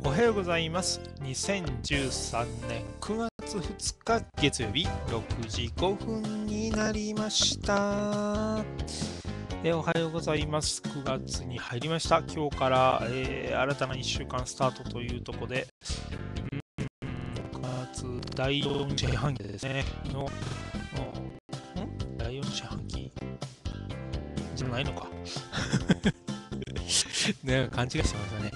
おはようございます。2013年9月2日月曜日6時5分になりました。おはようございます。9月に入りました。今日から、新たな1週間スタートというところで、9月第4四半期ですね。第4四半期じゃないのか。ね、勘違いしてましたね。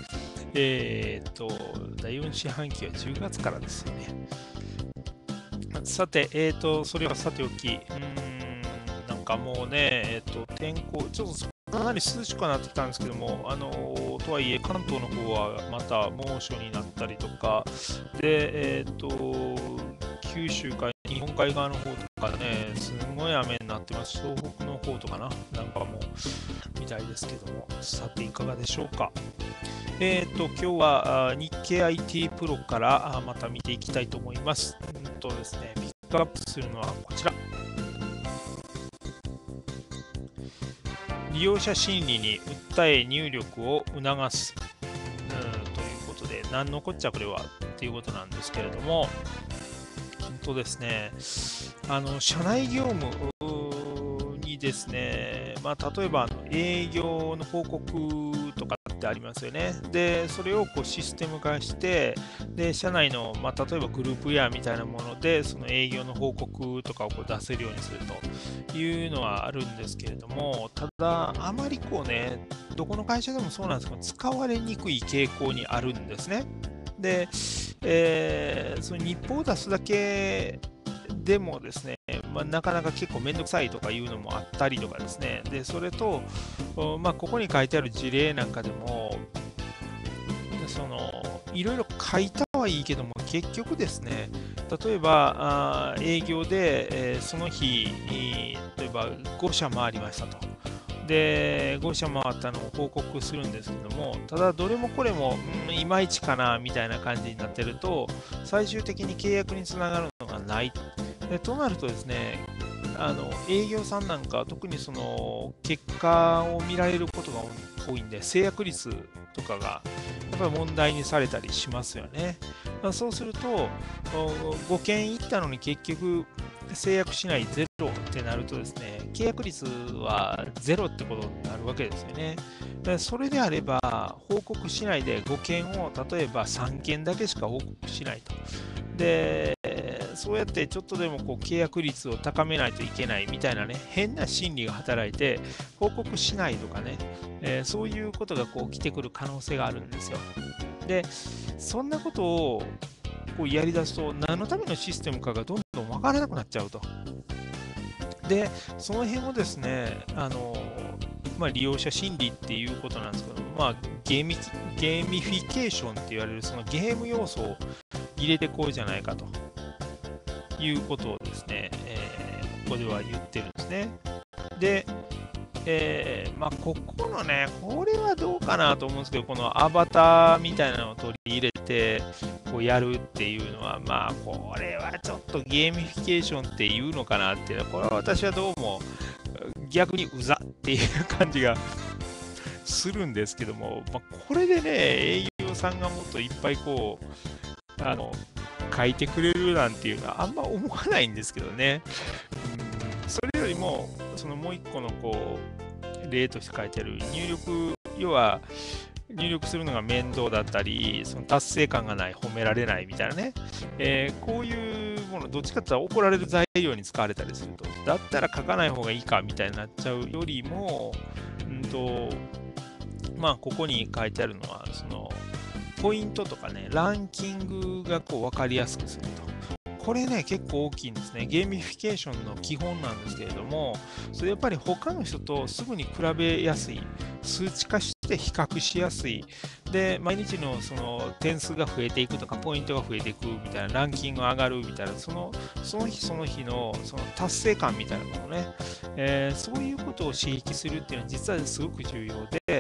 第4四半期は10月からですよね。さて、それはさておき、なんかもうね、天候、ちょっとかなり涼しくなってきたんですけども、とはいえ、関東の方はまた猛暑になったりとか、で、九州か日本海側の方とかね、すごい雨になってます。東北の方とかな、なんかもう、みたいですけども、さていかがでしょうか。今日は日経 IT プロからまた見ていきたいと思います。ですね、ピックアップするのはこちら。利用者心理に訴え入力を促すということで、何のこっちゃこれはっていうことなんですけれども、ですね、社内業務にですね、例えば営業の報告とかってありますよね。で、それをこうシステム化して、で、社内の、例えばグループウェアみたいなもので、その営業の報告とかをこう出せるようにするというのはあるんですけれども、ただ、あまりこうね、どこの会社でもそうなんですけど、使われにくい傾向にあるんですね。で、その日報を出すだけでもですね、なかなか結構めんどくさいとかいうのもあったりとかですね、でそれと、ここに書いてある事例なんかでも、いろいろ書いたはいいけども、結局ですね、例えば営業で、その日、例えば5社回りましたと。で、5社回ったのを報告するんですけども、ただどれもこれも、いまいちかなみたいな感じになってると、最終的に契約につながるのがないと。となるとですね、営業さんなんか特にその結果を見られることが多いんで、制約率とかがやっぱり問題にされたりしますよね。そうすると、5件行ったのに結局制約しないゼロってなるとですね、契約率はゼロってことになるわけですよね。それであれば、報告しないで5件を例えば3件だけしか報告しないと。で、そうやってちょっとでもこう契約率を高めないといけないみたいなね、変な心理が働いて、報告しないとかね、そういうことがこう起きてくる可能性があるんですよ。で、そんなことをこうやりだすと、何のためのシステムかがどんどん分からなくなっちゃうと。で、その辺をですね、利用者心理っていうことなんですけど、ゲーミフィケーションって言われるそのゲーム要素を入れてこうじゃないかということをですね、ここでは言ってるんですね。で、ここのね、これはどうかなと思うんですけど、このアバターみたいなのを取り入れて、こうやるっていうのは、これはちょっとゲーミフィケーションっていうのかなっていうのは、これは私はどうも逆にうざっていう感じがするんですけども、これでね、営業さんがもっといっぱいこう、書いてくれるなんていうのはあんま思わないんですけどね。それよりも、そのもう一個のこう例として書いてある入力、要は入力するのが面倒だったり、その達成感がない、褒められないみたいなね、こういうもの、どっちかって言ったら怒られる材料に使われたりすると、だったら書かない方がいいかみたいになっちゃうよりも、ここに書いてあるのは、そのポイントとかね、ランキングがこう分かりやすくすると。これね、結構大きいんですね。ゲーミフィケーションの基本なんですけれども、それやっぱり他の人とすぐに比べやすい、数値化して比較しやすい、で、毎日のその点数が増えていくとか、ポイントが増えていくみたいな、ランキングが上がるみたいな、その日その日のその達成感みたいなものね、そういうことを刺激するっていうのは実はすごく重要で、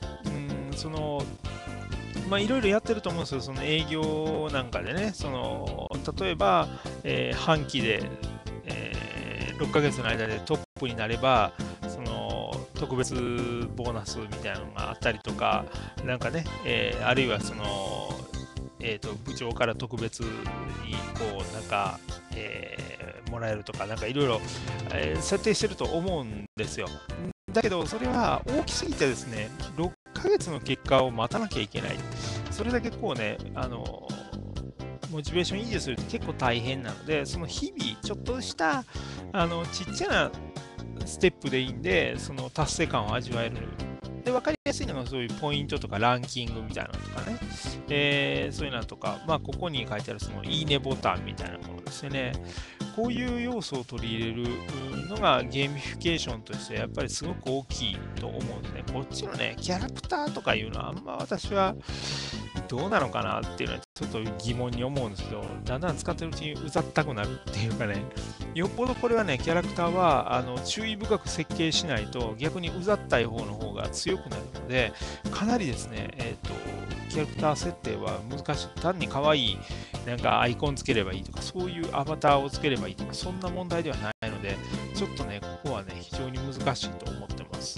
いろいろやってると思うんですよ、その営業なんかでね、例えば、半期で、6ヶ月の間でトップになれば、特別ボーナスみたいなのがあったりとか、なんかね、あるいは部長から特別にこうなんか、もらえるとか、なんかいろいろ設定してると思うんですよ。だけど、それは大きすぎてですね、6ヶ月の結果を待たなきゃいけない。それだけこうね、モチベーション維持するって結構大変なので、その日々、ちょっとしたちっちゃなステップでいいんで、その達成感を味わえる。で、分かりやすいのがそういうポイントとかランキングみたいなのとかね、そういうのとか、まあ、ここに書いてあるそのいいねボタンみたいなものですよね。こういう要素を取り入れるのがゲーミフィケーションとしてやっぱりすごく大きいと思うんですね。こっちのね、キャラクターとかいうのはあんま私はどうなのかなっていうのはちょっと疑問に思うんですけど、だんだん使ってるうちにうざったくなるっていうかね、よっぽどこれはね、キャラクターは注意深く設計しないと逆にうざったい方の方が強くなるので、かなりですね、キャラクター設定は難しい。単に可愛いなんかアイコンつければいいとか、そういうアバターをつければいいとか、そんな問題ではないので、ちょっとね、ここはね、非常に難しいと思ってます。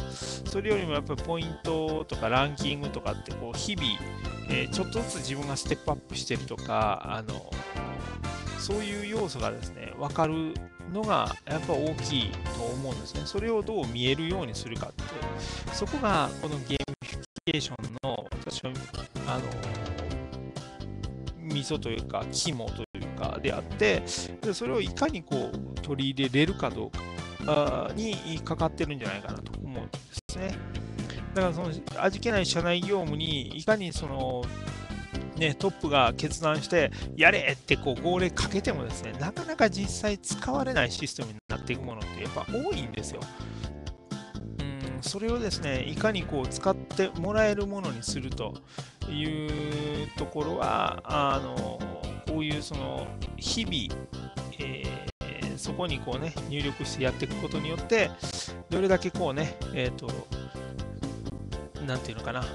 それよりもやっぱりポイントとかランキングとかってこう日々、ちょっとずつ自分がステップアップしてるとか、そういう要素がですね、分かるのがやっぱ大きいと思うんですね。それをどう見えるようにするかって、そこがこのゲーミフィケーションの私はミソというか肝というかであって、でそれをいかにこう取り入れれるかどうかにかかってるんじゃないかなと思うんですね。だからその味気ない社内業務にいかにそのね、トップが決断してやれってこう号令かけてもですね、なかなか実際使われないシステムになっていくものってやっぱ多いんですよ。それをですね、いかにこう使ってもらえるものにするというところは、こういうその日々、そこにこうね、入力してやっていくことによって、どれだけこうね、なんていうのかな、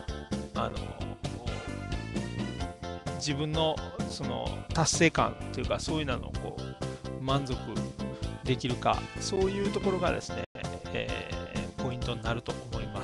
自分のその達成感というか、そういうのをこう満足できるか、そういうところがですね、ポイントになると思います。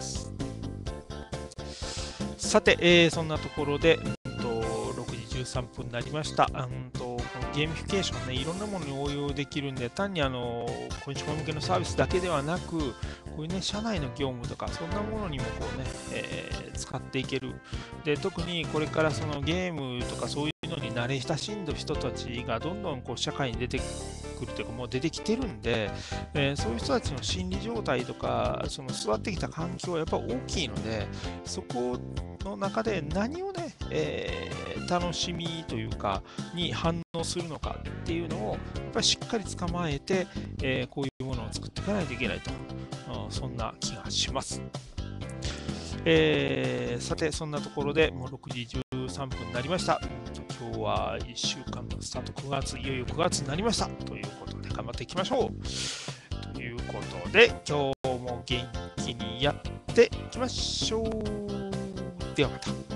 さて、そんなところで、6時13分になりました。このゲーミフィケーションね、いろんなものに応用できるんで、単にコンシューマー向けのサービスだけではなく、こういうね、社内の業務とか、そんなものにもこうね、使っていける。で、特にこれからそのゲームとかそういうのに慣れ親しんだ人たちがどんどんこう社会に出てくるというか、もう出てきてるんで、そういう人たちの心理状態とか、その座ってきた環境はやっぱ大きいので、そこの中で何をね、楽しみというかに反応するのかっていうのをやっぱりしっかり捕まえて、こういうものを作っていかないといけないと、そんな気がします。さて、そんなところでもう6時13分になりました。今日は1週間のスタート9月、いよいよ9月になりましたということで頑張っていきましょう。ということで、今日も元気にやっていきましょう。ではまた。